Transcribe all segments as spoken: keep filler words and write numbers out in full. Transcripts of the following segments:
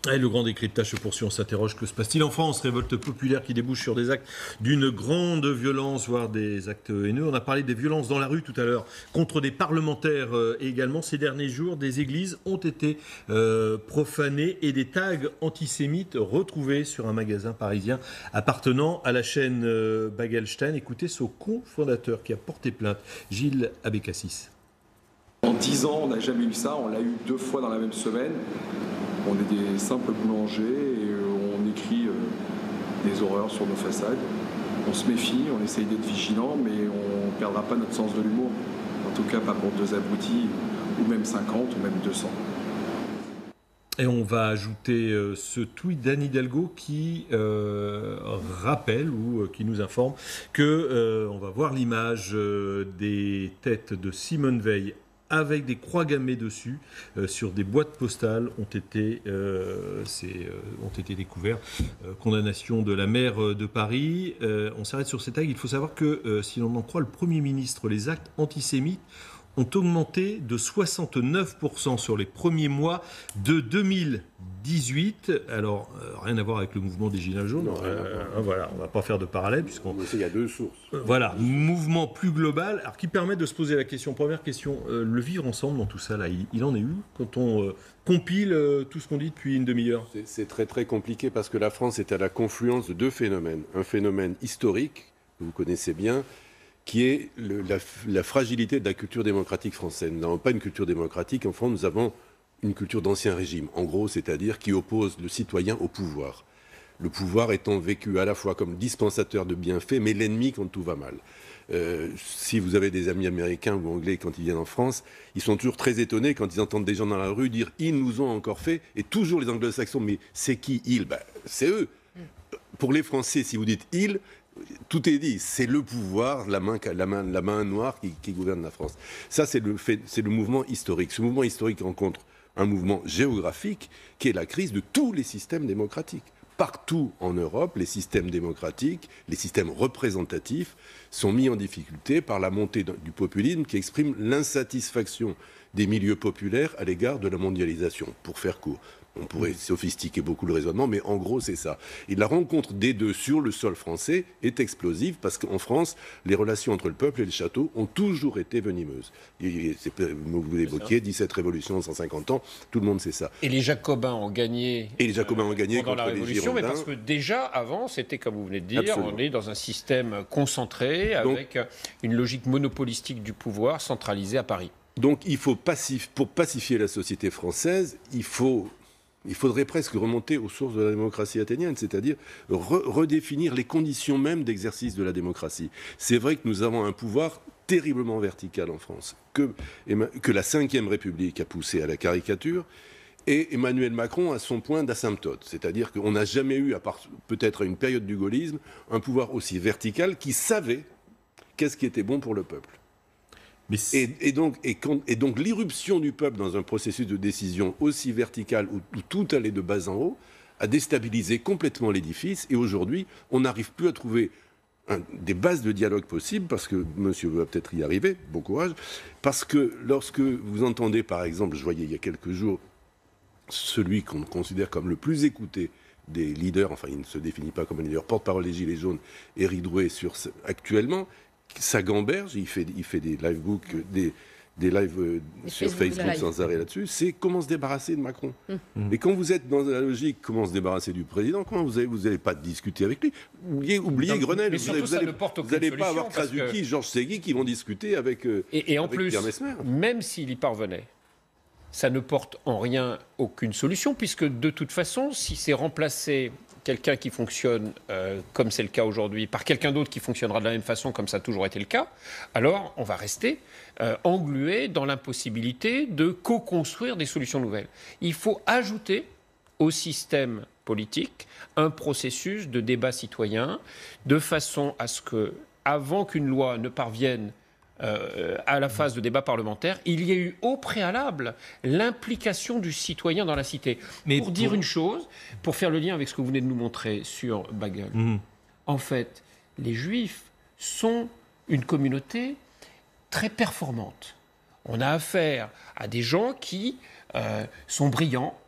Et le grand décryptage se poursuit, on s'interroge, que se passe-t-il en France? Révolte populaire qui débouche sur des actes d'une grande violence, voire des actes haineux. On a parlé des violences dans la rue tout à l'heure, contre des parlementaires euh, également. Ces derniers jours, des églises ont été euh, profanées et des tags antisémites retrouvés sur un magasin parisien appartenant à la chaîne euh, Bagelstein. Écoutez ce cofondateur qui a porté plainte, Gilles Abécassis. En dix ans, on n'a jamais eu ça, on l'a eu deux fois dans la même semaine. On est des simples boulangers et on écrit des horreurs sur nos façades. On se méfie, on essaye d'être vigilant, mais on ne perdra pas notre sens de l'humour. En tout cas, pas pour deux abrutis, ou même cinquante, ou même deux cents. Et on va ajouter euh, ce tweet d'Anne Hidalgo qui euh, rappelle ou euh, qui nous informe que euh, on va voir l'image euh, des têtes de Simone Veil avec des croix gammées dessus, euh, sur des boîtes postales, ont été, euh, c'est, euh, ont été découverts. Euh, condamnation de la maire de Paris. Euh, on s'arrête sur ces tags. Il faut savoir que, euh, si l'on en croit le Premier ministre, les actes antisémites ont augmenté de soixante-neuf pour cent sur les premiers mois de deux mille dix-huit. Alors, euh, rien à voir avec le mouvement des Gilets jaunes. Non, euh, voilà, on ne va pas faire de parallèle. Puisqu'on... Il y a deux sources. Euh, voilà, mouvement plus global, alors qui permet de se poser la question. Première question, euh, le vivre ensemble dans tout ça, là, il, il en est où quand on euh, compile euh, tout ce qu'on dit depuis une demi-heure? C'est, c'est très très compliqué parce que la France est à la confluence de deux phénomènes. Un phénomène historique, que vous connaissez bien, qui est le, la, la fragilité de la culture démocratique française. Nous n'avons pas une culture démocratique, en France nous avons une culture d'ancien régime, en gros, c'est-à-dire qui oppose le citoyen au pouvoir. Le pouvoir étant vécu à la fois comme dispensateur de bienfaits, mais l'ennemi quand tout va mal. Euh, si vous avez des amis américains ou anglais quand ils viennent en France, ils sont toujours très étonnés quand ils entendent des gens dans la rue dire « ils nous ont encore fait », et toujours les anglo-saxons, mais c'est qui « ils » ben, c'est eux. Pour les Français, si vous dites « ils », tout est dit, c'est le pouvoir, la main, la main, la main noire qui, qui gouverne la France. Ça, c'est le, fait, c'est le mouvement historique. Ce mouvement historique rencontre un mouvement géographique qui est la crise de tous les systèmes démocratiques. Partout en Europe, les systèmes démocratiques, les systèmes représentatifs sont mis en difficulté par la montée du populisme qui exprime l'insatisfaction des milieux populaires à l'égard de la mondialisation, pour faire court. On pourrait sophistiquer beaucoup le raisonnement, mais en gros, c'est ça. Et la rencontre des deux sur le sol français est explosive parce qu'en France, les relations entre le peuple et le château ont toujours été venimeuses. Et c'est, vous l'évoquiez, dix-sept révolutions en cent cinquante ans, tout le monde sait ça. Et les Jacobins ont gagné, et les Jacobins ont gagné euh, pendant contre la Révolution, les Girondins. Mais parce que déjà, avant, c'était, comme vous venez de dire, Absolument. On est dans un système concentré, avec Donc, une logique monopolistique du pouvoir centralisée à Paris. Donc, il faut pacif- pour pacifier la société française, il faut... Il faudrait presque remonter aux sources de la démocratie athénienne, c'est-à-dire re- redéfinir les conditions mêmes d'exercice de la démocratie. C'est vrai que nous avons un pouvoir terriblement vertical en France, que, que la cinquième République a poussé à la caricature, et Emmanuel Macron a son point d'asymptote. C'est-à-dire qu'on n'a jamais eu, à part peut-être à une période du gaullisme, un pouvoir aussi vertical qui savait qu'est-ce qui était bon pour le peuple. Mais et, et, donc, et, quand, et donc l'irruption du peuple dans un processus de décision aussi vertical où, où tout allait de bas en haut a déstabilisé complètement l'édifice, et aujourd'hui on n'arrive plus à trouver un, des bases de dialogue possibles, parce que monsieur va peut-être y arriver, bon courage, parce que lorsque vous entendez par exemple, je voyais il y a quelques jours celui qu'on considère comme le plus écouté des leaders, enfin il ne se définit pas comme un leader, porte-parole des Gilets jaunes, Éric Drouet, sur ce, actuellement, ça gamberge, il fait, il fait des livebooks, des, des lives euh, sur Facebook, Facebook live. Sans arrêt là-dessus, c'est comment se débarrasser de Macron. Mmh. Et quand vous êtes dans la logique comment se débarrasser du président, comment vous n'allez vous allez pas discuter avec lui? Oubliez, oubliez Donc, Grenelle, vous n'allez pas avoir Krasuki, que... Georges Segui qui vont discuter avec, euh, et, et en avec plus, Pierre Messmer. Même s'il y parvenait, ça ne porte en rien aucune solution, puisque de toute façon, si c'est remplacé quelqu'un qui fonctionne, euh, comme c'est le cas aujourd'hui, par quelqu'un d'autre qui fonctionnera de la même façon, comme ça a toujours été le cas, alors on va rester euh, englué dans l'impossibilité de co-construire des solutions nouvelles. Il faut ajouter au système politique un processus de débat citoyen, de façon à ce que, avant qu'une loi ne parvienne Euh, à la phase de débat parlementaire, il y a eu au préalable l'implication du citoyen dans la cité. Mais pour, pour dire une chose, pour faire le lien avec ce que vous venez de nous montrer sur Bagel, mmh. en fait, les Juifs sont une communauté très performante. On a affaire à des gens qui euh, sont brillants,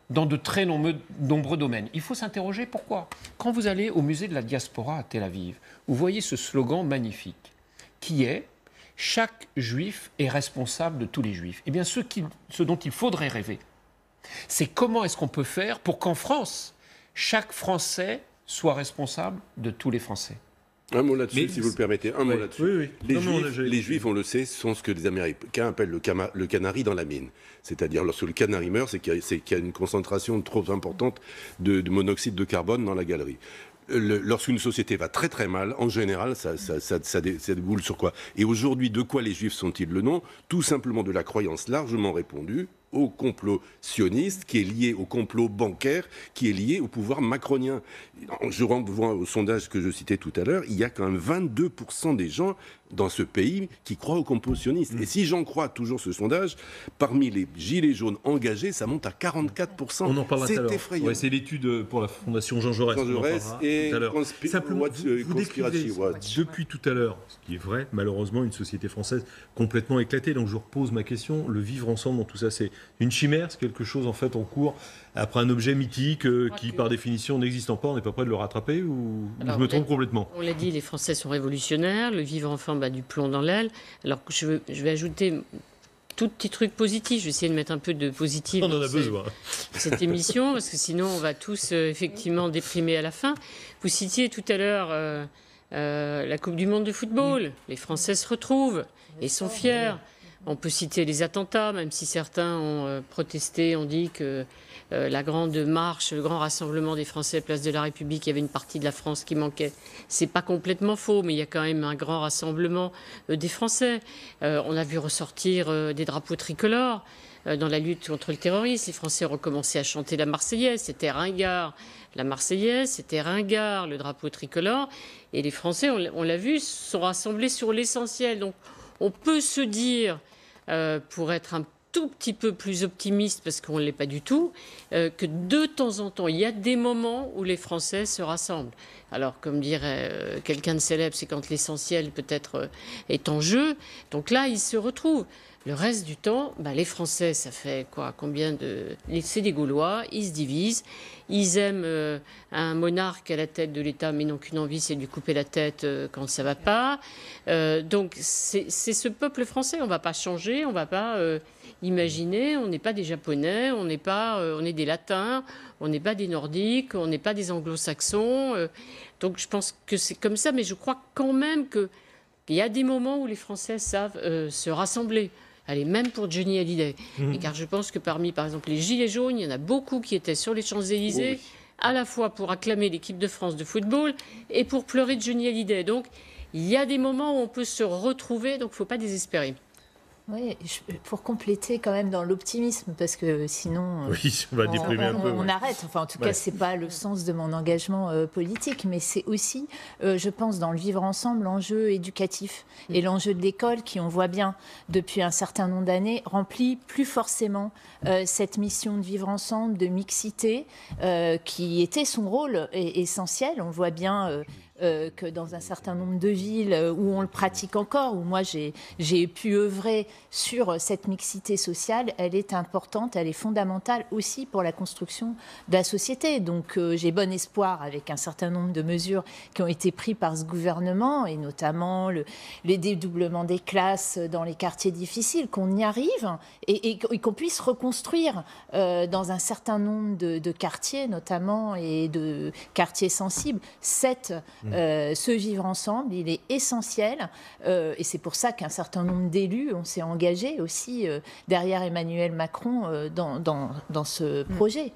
dans de très nombreux, nombreux domaines. Il faut s'interroger pourquoi. Quand vous allez au musée de la diaspora à Tel Aviv, vous voyez ce slogan magnifique qui est « Chaque juif est responsable de tous les juifs ». Eh bien, ce, qui, ce dont il faudrait rêver, c'est comment est-ce qu'on peut faire pour qu'en France, chaque Français soit responsable de tous les Français. Un mot là-dessus, Mais si vous le permettez. Un ouais, mot là-dessus. oui, oui. Les, non, juifs, non, les Juifs, on le sait, sont ce que les Américains appellent le, cama, le canari dans la mine. C'est-à-dire, lorsque le canari meurt, c'est qu'il y a, c'est qu'il y a une concentration trop importante de, de monoxyde de carbone dans la galerie. Le, lorsqu'une société va très très mal, en général, ça, ça, ça, ça, dé, ça déboule sur quoi? Et aujourd'hui, de quoi les Juifs sont-ils le nom? Tout simplement de la croyance largement répandue au complot sioniste, qui est lié au complot bancaire, qui est lié au pouvoir macronien. Je renvoie au sondage que je citais tout à l'heure, il y a quand même vingt-deux pour cent des gens dans ce pays qui croient au complot sioniste. Mmh. Et si j'en crois toujours ce sondage, parmi les gilets jaunes engagés, ça monte à quarante-quatre pour cent. On en parlera tout à l'heure. C'est effrayant. Ouais, c'est l'étude pour la Fondation Jean Jaurès. Jean Jaurès et conspi- Simplement, Watch, vous, vous décrivez Watch. depuis tout à l'heure, ce qui est vrai, malheureusement, une société française complètement éclatée. Donc je repose ma question, le vivre ensemble dans tout ça, c'est une chimère, c'est quelque chose en fait en cours après un objet mythique euh, qui, que... par définition, n'existant pas, on n'est pas prêt de le rattraper ou Alors, je me trompe complètement? On l'a dit, les Français sont révolutionnaires, le vivre ensemble a du plomb dans l'aile. Alors je, veux, je vais ajouter tout petit truc positif, je vais essayer de mettre un peu de positif on dans en a ce, besoin. cette émission, parce que sinon on va tous euh, effectivement déprimer à la fin. Vous citiez tout à l'heure euh, euh, la Coupe du Monde de football, mmh. les Français se retrouvent et sont fiers. On peut citer les attentats, même si certains ont euh, protesté, ont dit que euh, la grande marche, le grand rassemblement des Français place de la République, il y avait une partie de la France qui manquait. C'est pas complètement faux, mais il y a quand même un grand rassemblement euh, des Français. Euh, on a vu ressortir euh, des drapeaux tricolores euh, dans la lutte contre le terrorisme. Les Français ont recommencé à chanter la Marseillaise, c'était ringard. La Marseillaise, c'était ringard, le drapeau tricolore. Et les Français, on, on l'a vu, sont rassemblés sur l'essentiel. Donc on peut se dire, euh, pour être un tout petit peu plus optimiste, parce qu'on ne l'est pas du tout, euh, que de temps en temps, il y a des moments où les Français se rassemblent. Alors, comme dirait euh, quelqu'un de célèbre, c'est quand l'essentiel peut-être euh, est en jeu. Donc là, ils se retrouvent. Le reste du temps, bah, les Français, ça fait quoi? Combien de... C'est des Gaulois, ils se divisent. Ils aiment euh, un monarque à la tête de l'État, mais n'ont qu'une envie, c'est de lui couper la tête euh, quand ça ne va pas. Euh, donc, c'est ce peuple français. On ne va pas changer, on ne va pas euh, imaginer. On n'est pas des Japonais, on n'est pas, euh, on est des Latins, on n'est pas des Nordiques, on n'est pas des Anglo-Saxons. Euh, donc, je pense que c'est comme ça, mais je crois quand même qu'il y a des moments où les Français savent euh, se rassembler. Allez, même pour Johnny Hallyday. Mmh. Et car je pense que parmi, par exemple, les Gilets jaunes, il y en a beaucoup qui étaient sur les Champs-Élysées, oui. à la fois pour acclamer l'équipe de France de football et pour pleurer de Johnny Hallyday. Donc, il y a des moments où on peut se retrouver, donc il ne faut pas désespérer. Oui, je, pour compléter quand même dans l'optimisme, parce que sinon oui, on va on, déprimer on, un peu. On ouais. arrête. Enfin, en tout ouais. cas, c'est pas le sens de mon engagement euh, politique, mais c'est aussi, euh, je pense, dans le vivre ensemble, l'enjeu éducatif mmh. et l'enjeu de l'école, qui on voit bien depuis un certain nombre d'années, remplit plus forcément euh, cette mission de vivre ensemble, de mixité, euh, qui était son rôle essentiel. On voit bien. Euh, Euh, que dans un certain nombre de villes où on le pratique encore, où moi j'ai, j'ai pu œuvrer sur cette mixité sociale, elle est importante, elle est fondamentale aussi pour la construction de la société. Donc euh, j'ai bon espoir avec un certain nombre de mesures qui ont été prises par ce gouvernement, et notamment le, les dédoublements des classes dans les quartiers difficiles, qu'on y arrive et, et, et qu'on puisse reconstruire euh, dans un certain nombre de, de quartiers notamment, et de quartiers sensibles, cette Euh, ce vivre ensemble, il est essentiel euh, et c'est pour ça qu'un certain nombre d'élus, on s'est engagé aussi euh, derrière Emmanuel Macron euh, dans, dans, dans ce projet.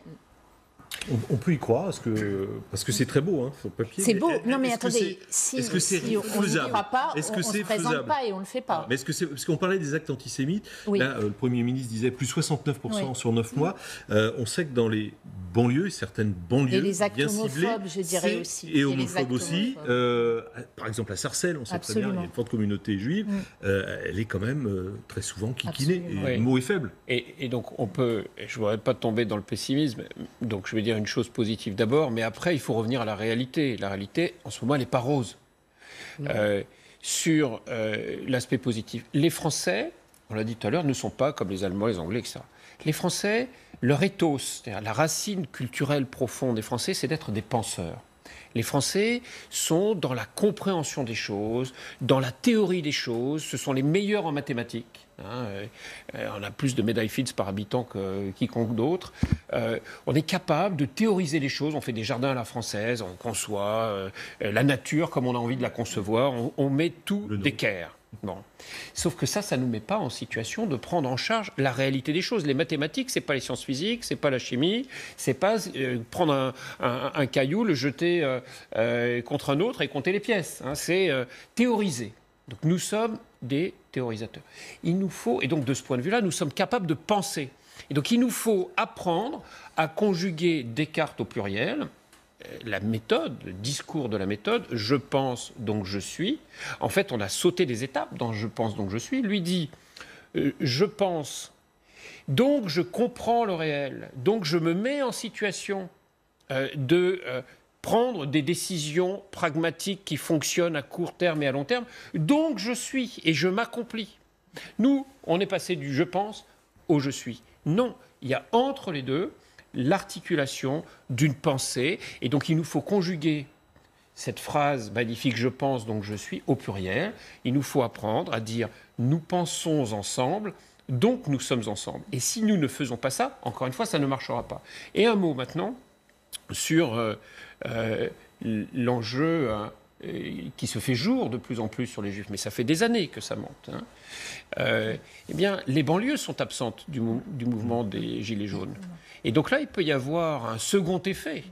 On, on peut y croire, parce que parce que c'est très beau, hein, sur le papier. C'est beau. Mais, non, mais est-ce attendez, que si, est-ce que c'est si on n'y croit pas, est-ce que on ne se présente faisable pas et on ne le fait pas. Mais est-ce que c'est parce qu'on parlait des actes antisémites. Oui. Là, euh, le Premier ministre disait plus soixante-neuf pour cent oui. sur neuf mois. Euh, on sait que dans les banlieues, certaines banlieues et les actes bien ciblées, je dirais aussi, et homophobes aussi. Euh, par exemple, à Sarcelles, on sait Absolument. très bien, il y a une forte communauté juive. Mm. Euh, elle est quand même euh, très souvent kikinée. Et oui. le mot est faible. Et, et donc, on peut. Je ne voudrais pas tomber dans le pessimisme. Donc, je vais dire une chose positive d'abord, mais après, il faut revenir à la réalité. La réalité, en ce moment, elle n'est pas rose. Mmh. Euh, sur euh, l'aspect positif, les Français, on l'a dit tout à l'heure, ne sont pas comme les Allemands, les Anglais, et cetera. Les Français, leur ethos, c'est-à-dire la racine culturelle profonde des Français, c'est d'être des penseurs. Les Français sont dans la compréhension des choses, dans la théorie des choses. Ce sont les meilleurs en mathématiques. Hein. Euh, on a plus de médailles Fields par habitant que quiconque d'autre. Euh, on est capable de théoriser les choses. On fait des jardins à la française, on conçoit euh, la nature comme on a envie de la concevoir. On, on met tout d'équerre. Bon. Sauf que ça, ça ne nous met pas en situation de prendre en charge la réalité des choses. Les mathématiques, c'est pas les sciences physiques, c'est pas la chimie, c'est pas euh, prendre un, un, un caillou, le jeter euh, euh, contre un autre et compter les pièces. Hein. C'est euh, théoriser. Donc nous sommes des théorisateurs. Il nous faut, et donc de ce point de vue-là, nous sommes capables de penser. Et donc il nous faut apprendre à conjuguer Descartes au pluriel. La méthode, le discours de la méthode, je pense donc je suis. En fait, on a sauté des étapes dans je pense donc je suis. Lui dit euh, je pense, donc je comprends le réel, donc je me mets en situation euh, de euh, prendre des décisions pragmatiques qui fonctionnent à court terme et à long terme, donc je suis et je m'accomplis. Nous, on est passé du je pense au je suis. Non, il y a entre les deux l'articulation d'une pensée. Et donc, il nous faut conjuguer cette phrase magnifique « je pense, donc je suis » au pluriel. Il nous faut apprendre à dire « nous pensons ensemble, donc nous sommes ensemble ». Et si nous ne faisons pas ça, encore une fois, ça ne marchera pas. Et un mot maintenant sur euh, euh, l'enjeu hein, qui se fait jour de plus en plus sur les Juifs, mais ça fait des années que ça monte. Hein. Euh, eh bien, les banlieues sont absentes du, mou- du mouvement des Gilets jaunes. Et donc là, il peut y avoir un second effet,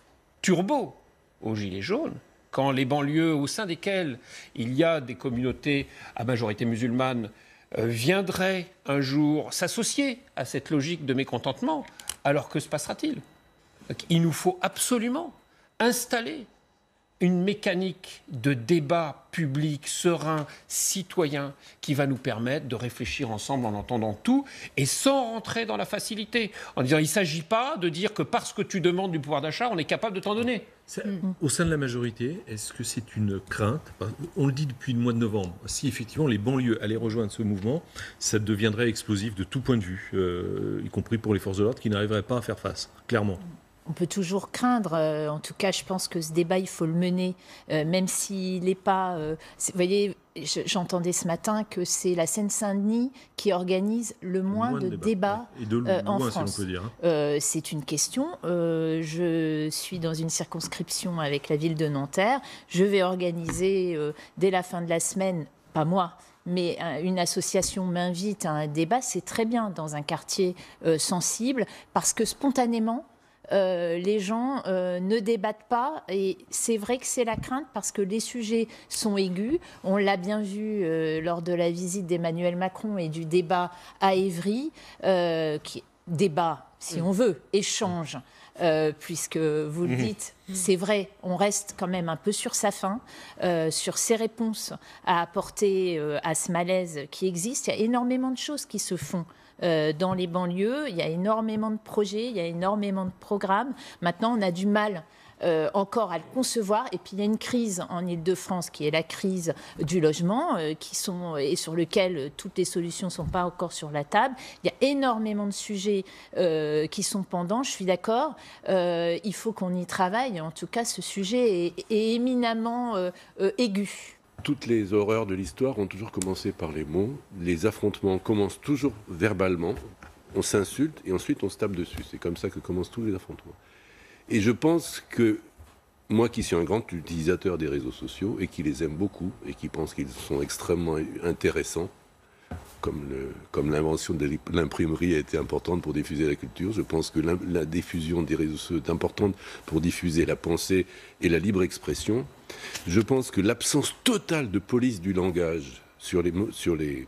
turbo, aux Gilets jaunes, quand les banlieues au sein desquelles il y a des communautés à majorité musulmane euh, viendraient un jour s'associer à cette logique de mécontentement, alors que se passera-t-il ? Donc, il nous faut absolument installer une mécanique de débat public, serein, citoyen, qui va nous permettre de réfléchir ensemble en entendant tout et sans rentrer dans la facilité. En disant, il ne s'agit pas de dire que parce que tu demandes du pouvoir d'achat, on est capable de t'en donner. Au sein de la majorité, est-ce que c'est une crainte ? On le dit depuis le mois de novembre. Si effectivement les banlieues allaient rejoindre ce mouvement, ça deviendrait explosif de tout point de vue, euh, y compris pour les forces de l'ordre qui n'arriveraient pas à faire face, clairement. On peut toujours craindre. Euh, en tout cas, je pense que ce débat, il faut le mener, euh, même s'il n'est pas... Euh, vous voyez, je, j'entendais ce matin que c'est la Seine-Saint-Denis qui organise le moins, le moins de, de débats, débats Et de euh, en loin, France. Si on peut dire, hein. euh, c'est une question. Euh, je suis dans une circonscription avec la ville de Nanterre. Je vais organiser, euh, dès la fin de la semaine, pas moi, mais une association m'invite à un débat. C'est très bien dans un quartier euh, sensible, parce que spontanément, Euh, les gens euh, ne débattent pas, et c'est vrai que c'est la crainte parce que les sujets sont aigus. On l'a bien vu euh, lors de la visite d'Emmanuel Macron et du débat à Évry, euh, qui débat, si on veut, échange, euh, puisque vous le dites, c'est vrai, on reste quand même un peu sur sa faim, euh, sur ses réponses à apporter euh, à ce malaise qui existe. Il y a énormément de choses qui se font Euh, dans les banlieues, il y a énormément de projets, il y a énormément de programmes. Maintenant, on a du mal euh, encore à le concevoir. Et puis, il y a une crise en Île-de-France qui est la crise du logement, euh, qui sont, et sur lequel toutes les solutions ne sont pas encore sur la table. Il y a énormément de sujets euh, qui sont pendants, je suis d'accord. Euh, il faut qu'on y travaille. En tout cas, ce sujet est, est éminemment euh, euh, aigu. Toutes les horreurs de l'histoire ont toujours commencé par les mots. Les affrontements commencent toujours verbalement. On s'insulte et ensuite on se tape dessus. C'est comme ça que commencent tous les affrontements. Et je pense que moi qui suis un grand utilisateur des réseaux sociaux et qui les aime beaucoup et qui pense qu'ils sont extrêmement intéressants, comme, le, comme l'invention de l'imprimerie a été importante pour diffuser la culture, je pense que la, la diffusion des réseaux sociaux est importante pour diffuser la pensée et la libre expression. Je pense que l'absence totale de police du langage sur les, sur les,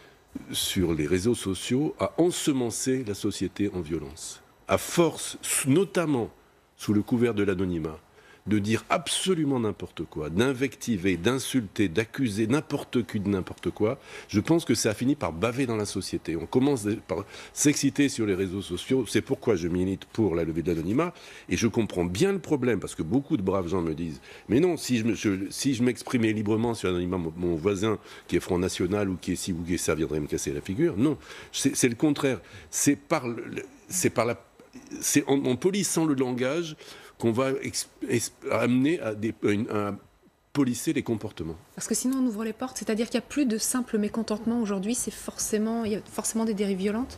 sur les réseaux sociaux a ensemencé la société en violence. À force, notamment sous le couvert de l'anonymat, de dire absolument n'importe quoi, d'invectiver, d'insulter, d'accuser n'importe qui de n'importe quoi, je pense que ça a fini par baver dans la société. On commence par s'exciter sur les réseaux sociaux, c'est pourquoi je milite pour la levée de l'anonymat, et je comprends bien le problème, parce que beaucoup de braves gens me disent « Mais non, si je, me, je, si je m'exprimais librement sur l'anonymat, mon, mon voisin qui est Front National ou qui est ci ou qui est ça viendrait me casser la figure. » Non, c'est, c'est le contraire. C'est par... Le, c'est par la, c'est en, en polissant le langage qu'on va ex, ex, amener à, des, une, à polisser les comportements. Parce que sinon on ouvre les portes, c'est-à-dire qu'il n'y a plus de simple mécontentement aujourd'hui, c'est forcément, il y a forcément des dérives violentes.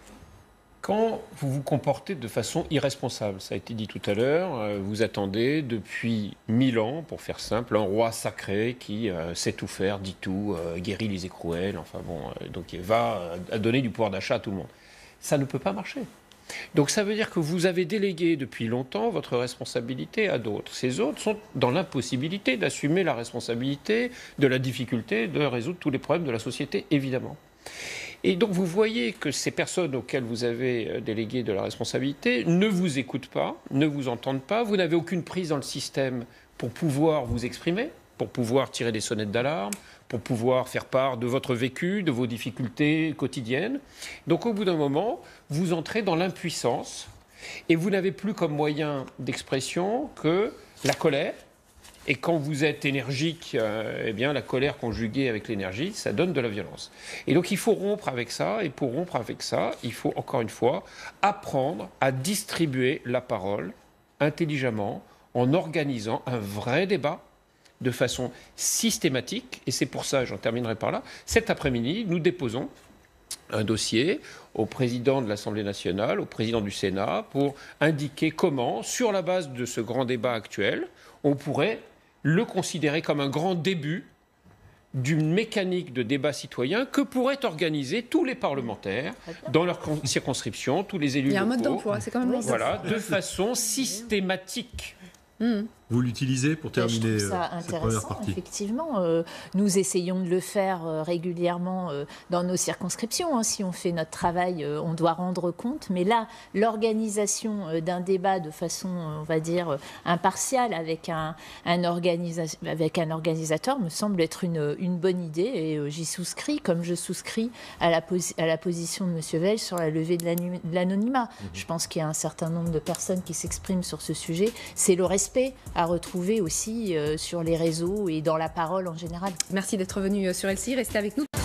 Quand vous vous comportez de façon irresponsable, ça a été dit tout à l'heure, vous attendez depuis mille ans, pour faire simple, un roi sacré qui euh, sait tout faire, dit tout, euh, guérit les écrouelles, enfin bon, euh, donc il va euh, donner du pouvoir d'achat à tout le monde. Ça ne peut pas marcher. Donc ça veut dire que vous avez délégué depuis longtemps votre responsabilité à d'autres. Ces autres sont dans l'impossibilité d'assumer la responsabilité de la difficulté de résoudre tous les problèmes de la société, évidemment. Et donc vous voyez que ces personnes auxquelles vous avez délégué de la responsabilité ne vous écoutent pas, ne vous entendent pas, vous n'avez aucune prise dans le système pour pouvoir vous exprimer, pour pouvoir tirer des sonnettes d'alarme, pour pouvoir faire part de votre vécu, de vos difficultés quotidiennes. Donc au bout d'un moment, vous entrez dans l'impuissance et vous n'avez plus comme moyen d'expression que la colère. Et quand vous êtes énergique, euh, eh bien, la colère conjuguée avec l'énergie, ça donne de la violence. Et donc, il faut rompre avec ça. Et pour rompre avec ça, il faut, encore une fois, apprendre à distribuer la parole intelligemment en organisant un vrai débat de façon systématique. Et c'est pour ça, j'en terminerai par là, cet après-midi, nous déposons un dossier au président de l'Assemblée nationale, au président du Sénat, pour indiquer comment, sur la base de ce grand débat actuel, on pourrait le considérer comme un grand début d'une mécanique de débat citoyen que pourraient organiser tous les parlementaires dans leur circonscription, tous les élus locaux. Il y a un mode d'emploi, c'est quand même voilà, de façon systématique. Mmh. Vous l'utilisez pour terminer Je trouve ça euh, cette première intéressant, partie. effectivement. Euh, nous essayons de le faire euh, régulièrement euh, dans nos circonscriptions. Hein. Si on fait notre travail, euh, on doit rendre compte. Mais là, l'organisation euh, d'un débat de façon, euh, on va dire, euh, impartiale avec un, un, organisa- avec un organisateur me semble être une, une bonne idée. Et euh, j'y souscris, comme je souscris à la, posi- à la position de M. Veil sur la levée de, l'anu- de l'anonymat. Mmh. Je pense qu'il y a un certain nombre de personnes qui s'expriment sur ce sujet. C'est le respect à retrouver aussi euh, sur les réseaux et dans la parole en général. Merci d'être venu sur L C I, restez avec nous.